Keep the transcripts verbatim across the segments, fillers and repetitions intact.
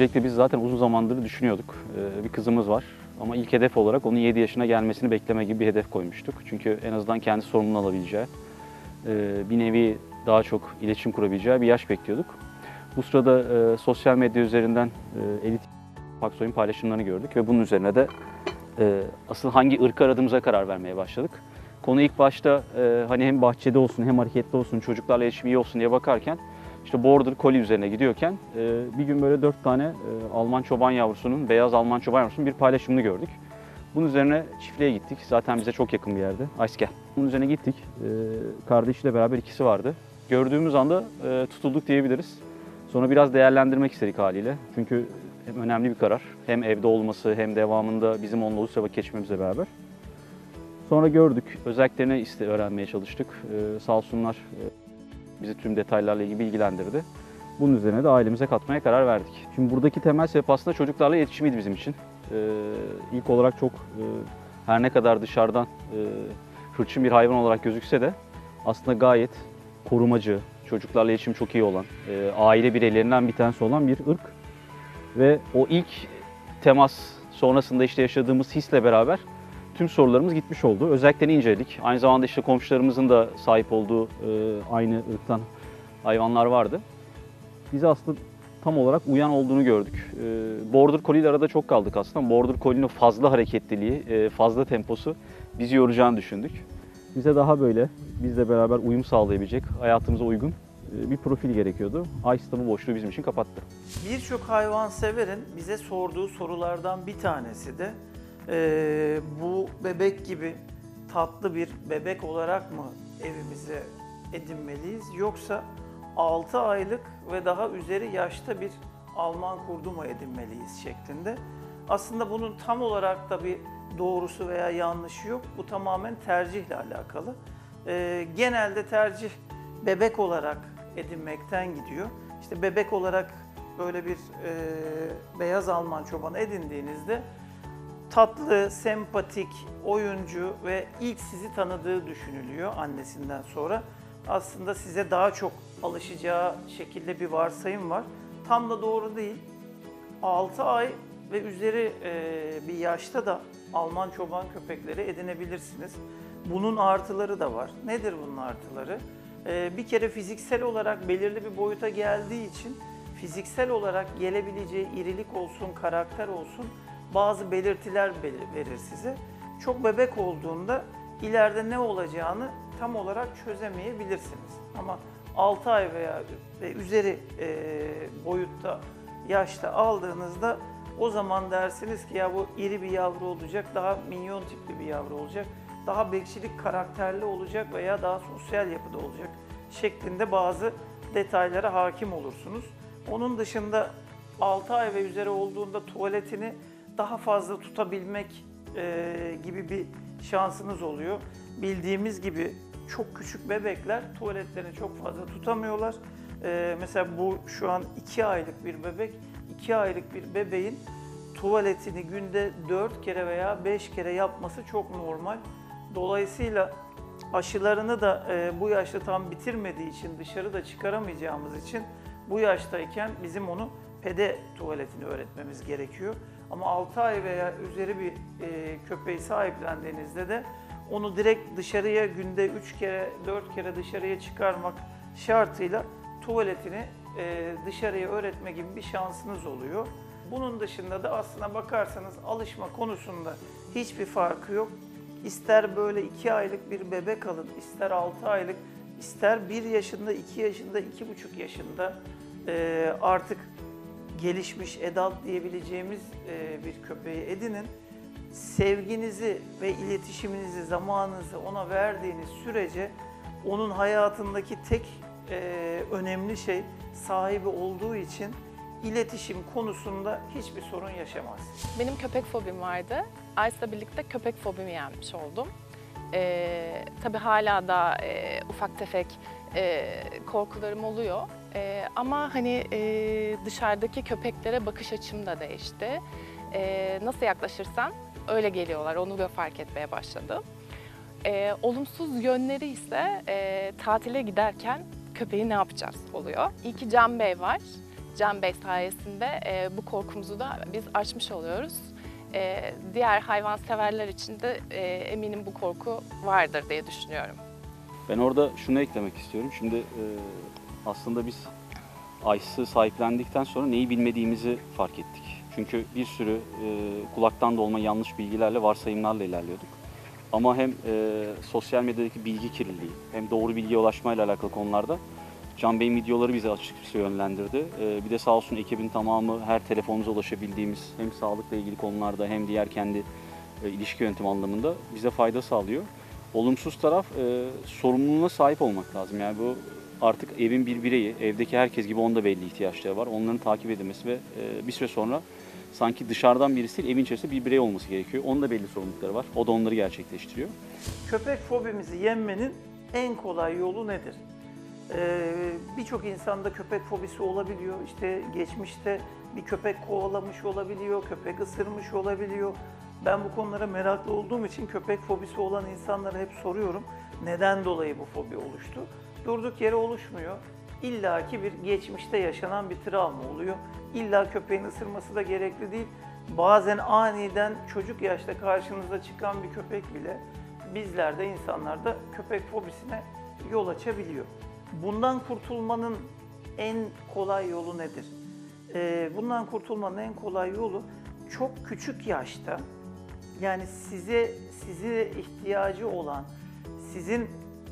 Öncelikle biz zaten uzun zamandır düşünüyorduk. Bir kızımız var ama ilk hedef olarak onun yedi yaşına gelmesini bekleme gibi bir hedef koymuştuk. Çünkü en azından kendi sorumluluğunu alabileceği, bir nevi daha çok iletişim kurabileceği bir yaş bekliyorduk. Bu sırada sosyal medya üzerinden Elit Paksoy'un paylaşımlarını gördük ve bunun üzerine de asıl hangi ırkı aradığımıza karar vermeye başladık. Konu ilk başta hani hem bahçede olsun hem hareketli olsun, çocuklarla iletişim iyi olsun diye bakarken İşte Border Collie üzerine gidiyorken bir gün böyle dört tane Alman çoban yavrusunun, beyaz Alman çoban yavrusunun bir paylaşımını gördük. Bunun üzerine çiftliğe gittik. Zaten bize çok yakın bir yerde. Ays gel. Bunun üzerine gittik. Kardeşiyle beraber ikisi vardı. Gördüğümüz anda tutulduk diyebiliriz. Sonra biraz değerlendirmek istedik haliyle. Çünkü hem önemli bir karar. Hem evde olması hem devamında bizim onunla Ulusya vakit geçmemizle beraber. Sonra gördük. Özelliklerini iste öğrenmeye çalıştık. Sağ olsunlar. Bizi tüm detaylarla ilgili bilgilendirdi. Bunun üzerine de ailemize katmaya karar verdik. Şimdi buradaki temel sebep aslında çocuklarla iletişimiydi bizim için. Ee, ilk olarak çok e, her ne kadar dışarıdan e, hırçın bir hayvan olarak gözükse de aslında gayet korumacı, çocuklarla iletişim çok iyi olan, e, aile bireylerinden bir tanesi olan bir ırk. Ve o ilk temas sonrasında işte yaşadığımız hisle beraber tüm sorularımız gitmiş oldu. Özelliklerini inceledik. Aynı zamanda işte komşularımızın da sahip olduğu e, aynı ırktan hayvanlar vardı. Bize aslında tam olarak uyan olduğunu gördük. E, Border Collie ile arada çok kaldık aslında. Border Collie'nin fazla hareketliliği, e, fazla temposu bizi yoracağını düşündük. Bize daha böyle bizle beraber uyum sağlayabilecek, hayatımıza uygun e, bir profil gerekiyordu. Ice da bu boşluğu bizim için kapattı. Birçok hayvanseverin bize sorduğu sorulardan bir tanesi de Ee, bu bebek gibi tatlı bir bebek olarak mı evimize edinmeliyiz, yoksa altı aylık ve daha üzeri yaşta bir Alman kurdu mu edinmeliyiz şeklinde. Aslında bunun tam olarak da bir doğrusu veya yanlışı yok. Bu tamamen tercihle alakalı. Ee, genelde tercih bebek olarak edinmekten gidiyor. İşte bebek olarak böyle bir e, beyaz Alman çobanı edindiğinizde tatlı, sempatik, oyuncu ve ilk sizi tanıdığı düşünülüyor annesinden sonra. Aslında size daha çok alışacağı şekilde bir varsayım var. Tam da doğru değil. altı ay ve üzeri bir yaşta da Alman çoban köpekleri edinebilirsiniz. Bunun artıları da var. Nedir bunun artıları? Bir kere fiziksel olarak belirli bir boyuta geldiği için fiziksel olarak gelebileceği irilik olsun, karakter olsun bazı belirtiler verir size. Çok bebek olduğunda ileride ne olacağını tam olarak çözemeyebilirsiniz. Ama altı ay veya üzeri boyutta, yaşta aldığınızda o zaman dersiniz ki ya bu iri bir yavru olacak, daha minyon tipli bir yavru olacak, daha bekçilik karakterli olacak veya daha sosyal yapıda olacak şeklinde bazı detaylara hakim olursunuz. Onun dışında altı ay ve üzeri olduğunda tuvaletini daha fazla tutabilmek e, gibi bir şansınız oluyor. Bildiğimiz gibi çok küçük bebekler tuvaletlerini çok fazla tutamıyorlar. E, mesela bu şu an iki aylık bir bebek, iki aylık bir bebeğin tuvaletini günde dört kere veya beş kere yapması çok normal. Dolayısıyla aşılarını da e, bu yaşta tam bitirmediği için, dışarı da çıkaramayacağımız için bu yaştayken bizim onu pede tuvaletini öğretmemiz gerekiyor. Ama altı ay veya üzeri bir e, köpeği sahiplendiğinizde de onu direkt dışarıya günde üç kere, dört kere dışarıya çıkarmak şartıyla tuvaletini e, dışarıya öğretme gibi bir şansınız oluyor. Bunun dışında da aslına bakarsanız alışma konusunda hiçbir farkı yok. İster böyle iki aylık bir bebek alın, ister altı aylık, ister bir yaşında, iki yaşında, iki buçuk yaşında e, artık gelişmiş adult diyebileceğimiz e, bir köpeği edinin. Sevginizi ve iletişiminizi, zamanınızı ona verdiğiniz sürece onun hayatındaki tek e, önemli şey sahibi olduğu için iletişim konusunda hiçbir sorun yaşamaz. Benim köpek fobim vardı. Ice'la birlikte köpek fobimi yenmiş oldum. Ee, tabii hala da e, ufak tefek e, korkularım oluyor. E, ama hani e, dışarıdaki köpeklere bakış açım da değişti. E, nasıl yaklaşırsan öyle geliyorlar, onu da fark etmeye başladım. E, olumsuz yönleri ise e, tatile giderken köpeği ne yapacağız oluyor. İyi ki Can Bey var. Can Bey sayesinde e, bu korkumuzu da biz aşmış oluyoruz. E, diğer hayvanseverler için de e, eminim bu korku vardır diye düşünüyorum. Ben orada şunu eklemek istiyorum. Şimdi e, aslında biz Ice'ı sahiplendikten sonra neyi bilmediğimizi fark ettik. Çünkü bir sürü e, kulaktan dolma yanlış bilgilerle, varsayımlarla ilerliyorduk. Ama hem e, sosyal medyadaki bilgi kirliliği hem doğru bilgiye ulaşmayla alakalı konularda Can Bey'in videoları bizi açıkçası yönlendirdi. E, bir de sağ olsun ekibin tamamı her telefonumuza ulaşabildiğimiz hem sağlıkla ilgili konularda hem diğer kendi e, ilişki yönetimi anlamında bize fayda sağlıyor. Olumsuz taraf e, sorumluluğuna sahip olmak lazım. Yani bu artık evin bir bireyi, evdeki herkes gibi onun da belli ihtiyaçları var. Onların takip edilmesi ve e, bir süre sonra sanki dışarıdan birisi değil, evin içerisinde bir birey olması gerekiyor. Onun da belli sorumlulukları var. O da onları gerçekleştiriyor. Köpek fobimizi yenmenin en kolay yolu nedir? Ee, Birçok insanda köpek fobisi olabiliyor. İşte geçmişte bir köpek kovalamış olabiliyor, köpek ısırmış olabiliyor. Ben bu konulara meraklı olduğum için köpek fobisi olan insanlara hep soruyorum. Neden dolayı bu fobi oluştu? Durduk yere oluşmuyor. İlla ki bir geçmişte yaşanan bir travma oluyor. İlla köpeğin ısırması da gerekli değil. Bazen aniden çocuk yaşta karşınıza çıkan bir köpek bile bizlerde, insanlarda köpek fobisine yol açabiliyor. Bundan kurtulmanın en kolay yolu nedir? Ee, bundan kurtulmanın en kolay yolu çok küçük yaşta, yani size size ihtiyacı olan, sizin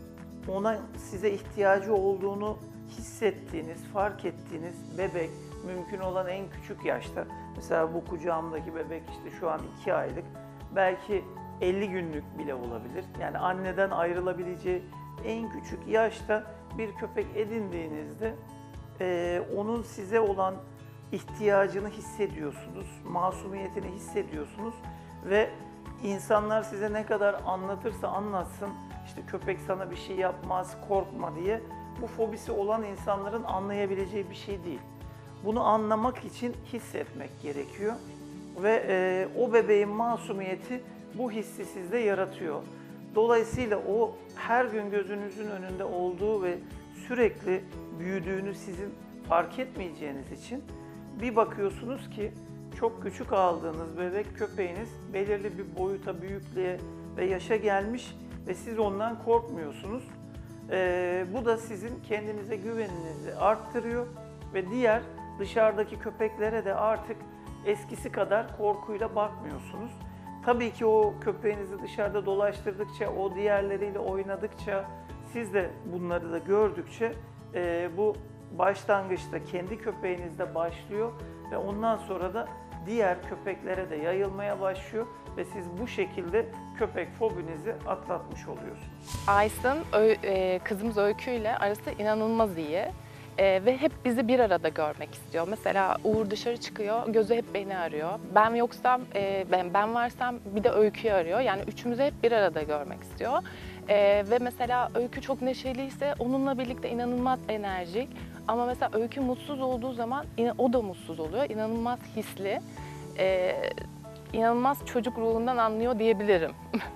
ona size ihtiyacı olduğunu hissettiğiniz, fark ettiğiniz bebek, mümkün olan en küçük yaşta, mesela bu kucağımdaki bebek işte şu an iki aylık, belki elli günlük bile olabilir. Yani anneden ayrılabileceği en küçük yaşta bir köpek edindiğinizde e, onun size olan ihtiyacını hissediyorsunuz, masumiyetini hissediyorsunuz ve insanlar size ne kadar anlatırsa anlatsın, işte köpek sana bir şey yapmaz, korkma diye, bu fobisi olan insanların anlayabileceği bir şey değil. Bunu anlamak için hissetmek gerekiyor ve e, o bebeğin masumiyeti bu hissi sizde yaratıyor. Dolayısıyla o her gün gözünüzün önünde olduğu ve sürekli büyüdüğünü sizin fark etmeyeceğiniz için bir bakıyorsunuz ki çok küçük aldığınız bebek köpeğiniz belirli bir boyuta, büyüklüğe ve yaşa gelmiş ve siz ondan korkmuyorsunuz. Ee, bu da sizin kendinize güveninizi arttırıyor ve diğer dışarıdaki köpeklere de artık eskisi kadar korkuyla bakmıyorsunuz. Tabii ki o köpeğinizi dışarıda dolaştırdıkça, o diğerleriyle oynadıkça, siz de bunları da gördükçe e, bu başlangıçta kendi köpeğinizde başlıyor ve ondan sonra da diğer köpeklere de yayılmaya başlıyor ve siz bu şekilde köpek fobinizi atlatmış oluyorsunuz. Ice'ın e, kızımız Öykü ile arası inanılmaz iyi. Ee, ve hep bizi bir arada görmek istiyor. Mesela Uğur dışarı çıkıyor, gözü hep beni arıyor. Ben yoksam, e, ben, ben varsam bir de Öykü'yü arıyor. Yani üçümüzü hep bir arada görmek istiyor. Ee, ve mesela Öykü çok neşeliyse onunla birlikte inanılmaz enerjik. Ama mesela Öykü mutsuz olduğu zaman o da mutsuz oluyor. İnanılmaz hisli, e, inanılmaz çocuk ruhundan anlıyor diyebilirim.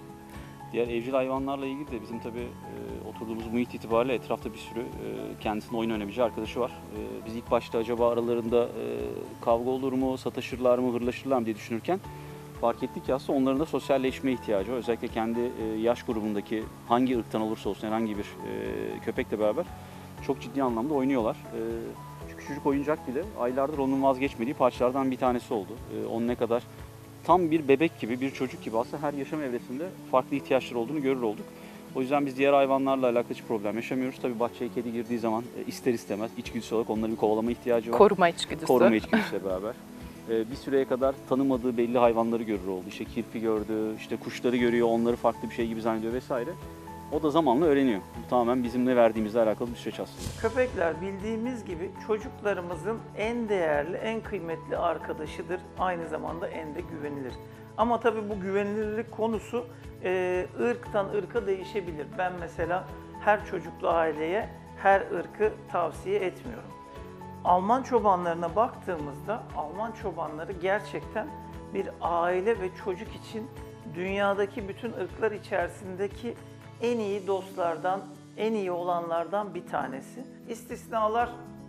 Diğer evcil hayvanlarla ilgili de bizim tabii e, oturduğumuz muhit itibariyle etrafta bir sürü e, kendisinin oyun oynayabileceği arkadaşı var. E, biz ilk başta acaba aralarında e, kavga olur mu, sataşırlar mı, hırlaşırlar mı diye düşünürken fark ettik ki aslında onların da sosyalleşmeye ihtiyacı var. Özellikle kendi e, yaş grubundaki hangi ırktan olursa olsun herhangi bir e, köpekle beraber çok ciddi anlamda oynuyorlar. E, şu küçücük oyuncak bile aylardır onun vazgeçmediği parçalardan bir tanesi oldu. E, onun ne kadar tam bir bebek gibi, bir çocuk gibi aslında her yaşam evresinde farklı ihtiyaçları olduğunu görür olduk. O yüzden biz diğer hayvanlarla alakalı hiç problem yaşamıyoruz. Tabii bahçeye kedi girdiği zaman ister istemez içgüdüsel olarak onların bir kovalama ihtiyacı var. Koruma içgüdüsü. Koruma içgüdüsüyle beraber. Bir süreye kadar tanımadığı belli hayvanları görür oldu. İşte kirpi gördü, işte kuşları görüyor, onları farklı bir şey gibi zannediyor vesaire. O da zamanla öğreniyor. Bu tamamen bizimle verdiğimizle alakalı bir süreç aslında. Köpekler bildiğimiz gibi çocuklarımızın en değerli, en kıymetli arkadaşıdır. Aynı zamanda en de güvenilir. Ama tabii bu güvenilirlik konusu e, ırktan ırka değişebilir. Ben mesela her çocuklu aileye her ırkı tavsiye etmiyorum. Alman çobanlarına baktığımızda Alman çobanları gerçekten bir aile ve çocuk için dünyadaki bütün ırklar içerisindeki en iyi dostlardan, en iyi olanlardan bir tanesi. İstisnalar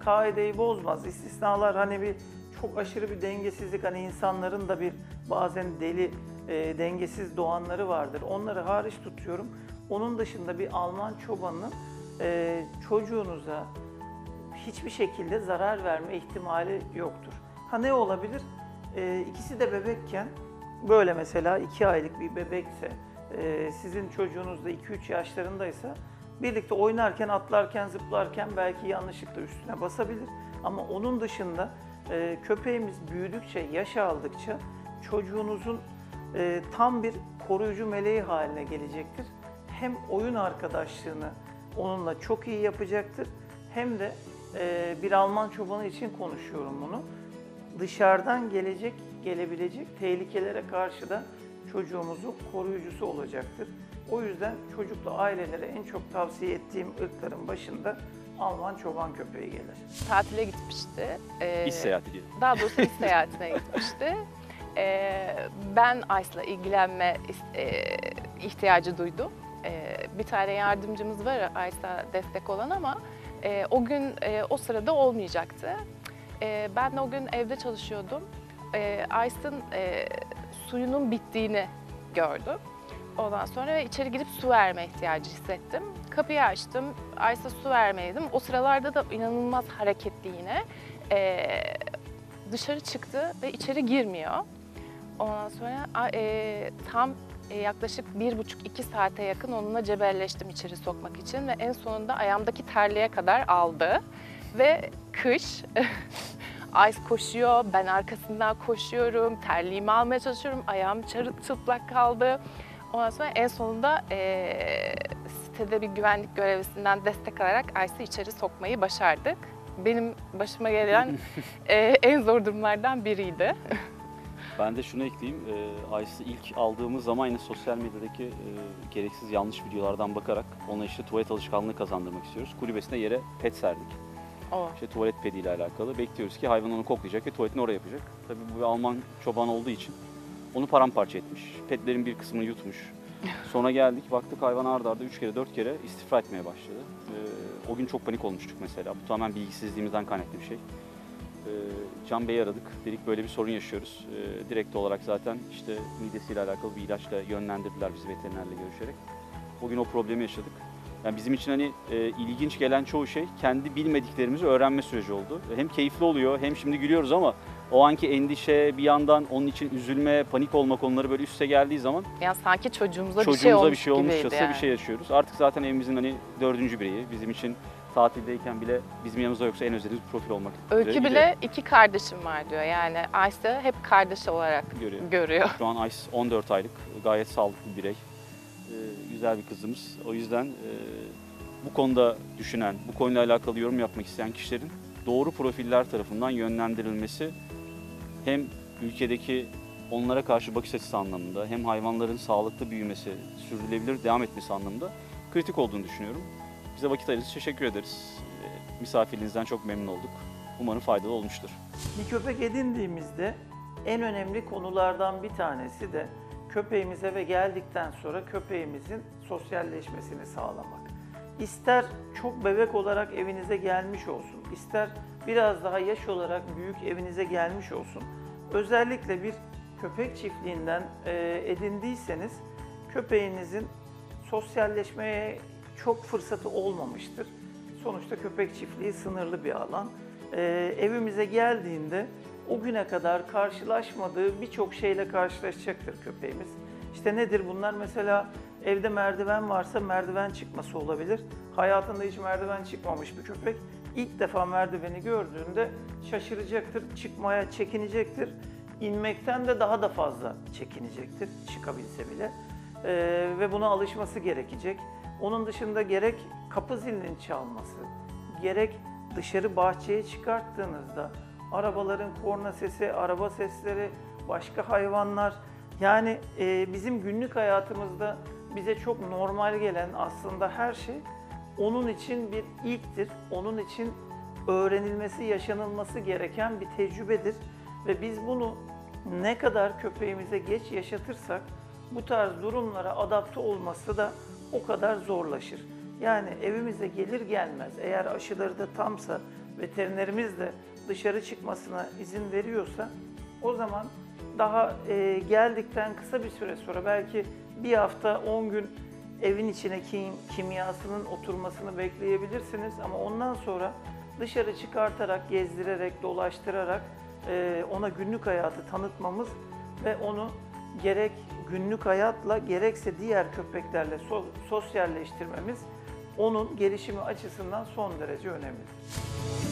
kaideyi bozmaz. İstisnalar hani bir çok aşırı bir dengesizlik, hani insanların da bir bazen deli, e, dengesiz doğanları vardır. Onları hariç tutuyorum. Onun dışında bir Alman çobanının e, çocuğunuza hiçbir şekilde zarar verme ihtimali yoktur. Ha ne olabilir? E, ikisi de bebekken, böyle mesela iki aylık bir bebekse, e, sizin çocuğunuz da iki üç yaşlarındaysa, birlikte oynarken, atlarken, zıplarken belki yanlışlıkla üstüne basabilir. Ama onun dışında e, köpeğimiz büyüdükçe, yaş aldıkça çocuğunuzun e, tam bir koruyucu meleği haline gelecektir. Hem oyun arkadaşlığını onunla çok iyi yapacaktır, hem de e, bir Alman çobanı için konuşuyorum bunu. Dışarıdan gelecek, gelebilecek tehlikelere karşı da çocuğumuzun koruyucusu olacaktır. O yüzden çocuklu ailelere en çok tavsiye ettiğim ırkların başında Alman çoban köpeği gelir. Tatile gitmişti. Ee, İş seyahati diyelim. Daha doğrusu iş seyahatine gitmişti. Ee, ben Ice'la ilgilenme e, ihtiyacı duydum. Ee, bir tane yardımcımız var Ice'a destek olan ama e, o gün e, o sırada olmayacaktı. E, ben de o gün evde çalışıyordum. E, Ice'ın e, suyunun bittiğini gördüm. Ondan sonra içeri girip su verme ihtiyacı hissettim. Kapıyı açtım, Ice'a su vermeliydim. O sıralarda da inanılmaz hareketli yine. Ee, dışarı çıktı ve içeri girmiyor. Ondan sonra e, tam e, yaklaşık bir buçuk iki saate yakın onunla cebelleştim içeri sokmak için. Ve en sonunda ayağımdaki terliğe kadar aldı. Ve kış, Ice koşuyor, ben arkasından koşuyorum, terliğimi almaya çalışıyorum, ayağım çıplak kaldı. Ondan sonra en sonunda e, sitede bir güvenlik görevlisinden destek alarak Ice'ı içeri sokmayı başardık. Benim başıma gelen e, en zor durumlardan biriydi. Ben de şunu ekleyeyim. E, Ice'ı ilk aldığımız zaman yine sosyal medyadaki e, gereksiz yanlış videolardan bakarak ona işte tuvalet alışkanlığı kazandırmak istiyoruz. Kulübesine yere pet serdik. O. İşte tuvalet pediyle alakalı. Bekliyoruz ki hayvan onu koklayacak ve tuvaletini oraya yapacak. Tabii bu bir Alman çoban olduğu için onu paramparça etmiş. Petlerin bir kısmını yutmuş. Sonra geldik, baktık hayvan arda arda üç kere dört kere istifra etmeye başladı. Ee, o gün çok panik olmuştuk mesela. Bu tamamen bilgisizliğimizden kaynaklı bir şey. Ee, Can Bey'i aradık. Dedik böyle bir sorun yaşıyoruz. Ee, direkt olarak zaten işte midesiyle alakalı bir ilaçla yönlendirdiler bizi veterinerle görüşerek. O gün o problemi yaşadık. Yani bizim için hani e, ilginç gelen çoğu şey kendi bilmediklerimizi öğrenme süreci oldu. Hem keyifli oluyor, hem şimdi gülüyoruz ama o anki endişe, bir yandan onun için üzülme, panik olma konuları böyle üste geldiği zaman Yani sanki çocuğumuza, bir şey çocuğumuza olmuş bir şey olmuşçasına gibiydi yani. bir şey yaşıyoruz. Artık zaten evimizin hani dördüncü bireyi. Bizim için tatildeyken bile bizim yanımızda yoksa en özlediğimiz profil olmak üzere Öykü gidiyor. bile iki kardeşim var diyor. Yani Ice'ı hep kardeş olarak Görüyor. görüyor. Şu an Ice on dört aylık, gayet sağlıklı bir birey. Ee, güzel bir kızımız. O yüzden e, bu konuda düşünen, bu konuyla alakalı yorum yapmak isteyen kişilerin doğru profiller tarafından yönlendirilmesi hem ülkedeki onlara karşı bakış açısı anlamında hem hayvanların sağlıklı büyümesi, sürdürülebilir devam etmesi anlamında kritik olduğunu düşünüyorum. Bize vakit ayırdığınız için teşekkür ederiz. Ee, misafirliğinizden çok memnun olduk. Umarım faydalı olmuştur. Bir köpek edindiğimizde en önemli konulardan bir tanesi de köpeğimiz eve geldikten sonra köpeğimizin sosyalleşmesini sağlamak. İster çok bebek olarak evinize gelmiş olsun, ister biraz daha yaş olarak büyük evinize gelmiş olsun. Özellikle bir köpek çiftliğinden e, edindiyseniz köpeğinizin sosyalleşmeye çok fırsatı olmamıştır. Sonuçta köpek çiftliği sınırlı bir alan. E, evimize geldiğinde o güne kadar karşılaşmadığı birçok şeyle karşılaşacaktır köpeğimiz. İşte nedir bunlar? Mesela evde merdiven varsa merdiven çıkması olabilir. Hayatında hiç merdiven çıkmamış bir köpek ilk defa merdiveni gördüğünde şaşıracaktır, çıkmaya çekinecektir. İnmekten de daha da fazla çekinecektir, çıkabilse bile. Ee, ve buna alışması gerekecek. Onun dışında gerek kapı zilinin çalması, gerek dışarı bahçeye çıkarttığınızda arabaların korna sesi, araba sesleri, başka hayvanlar, yani e, bizim günlük hayatımızda bize çok normal gelen aslında her şey onun için bir ilktir. Onun için öğrenilmesi, yaşanılması gereken bir tecrübedir. Ve biz bunu ne kadar köpeğimize geç yaşatırsak bu tarz durumlara adapte olması da o kadar zorlaşır. Yani evimize gelir gelmez eğer aşıları da tamsa, veterinerimiz de dışarı çıkmasına izin veriyorsa o zaman daha e, geldikten kısa bir süre sonra belki bir hafta on gün evin içine kim, kimyasının oturmasını bekleyebilirsiniz ama ondan sonra dışarı çıkartarak, gezdirerek, dolaştırarak e, ona günlük hayatı tanıtmamız ve onu gerek günlük hayatla gerekse diğer köpeklerle so sosyalleştirmemiz onun gelişimi açısından son derece önemli.